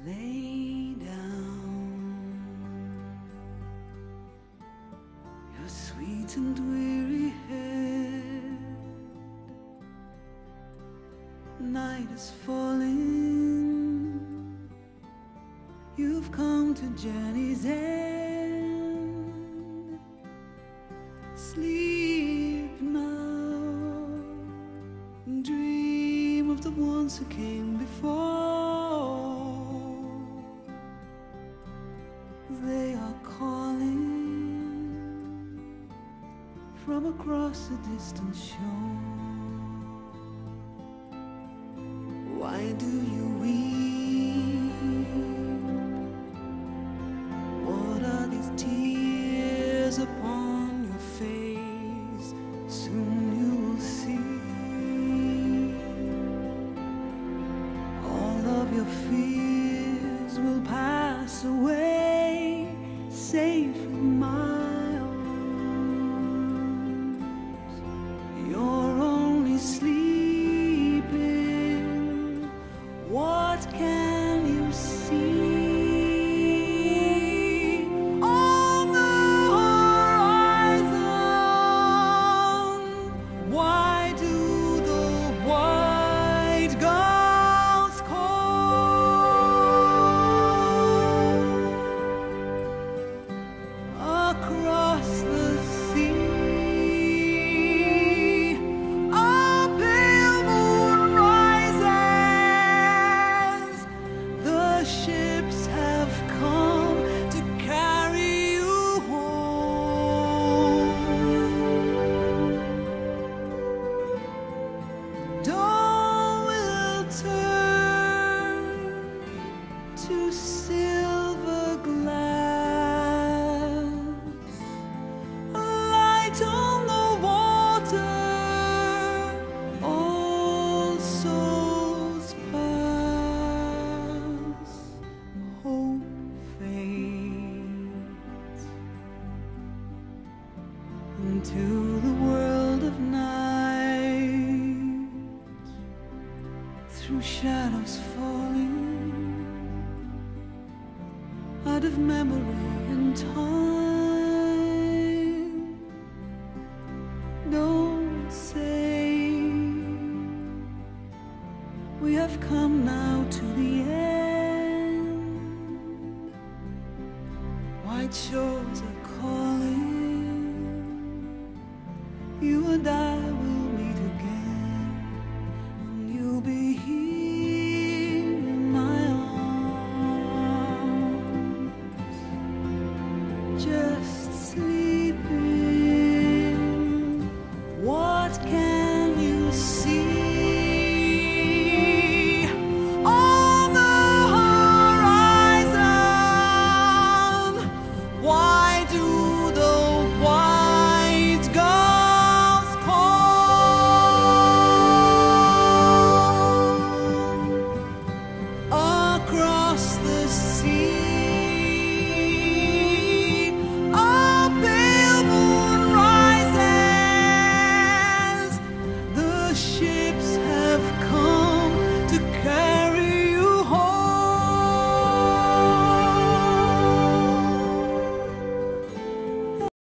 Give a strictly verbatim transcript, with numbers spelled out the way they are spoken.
Lay down your sweet and weary head. Night is falling. You've come to journey's end. Sleep now and dream of the ones who came before. They are calling from across a distant shore. Why do you weep? What are these tears upon your face? Soon you will see all of your fears will pass away, safe in my arms. You're only sleeping. What can you see? On the horizon, why do the white gulls call? Across the sea, a pale moon rises. The ships have come to carry you home. Dawn will turn to silver glass, a light on the water. All souls pass, hope fades into the world of night. Through shadows falling out of memory and time. Don't say we have come now to the end. White shores are calling. You and I will meet again, and you'll be here in my arms. Just sleep.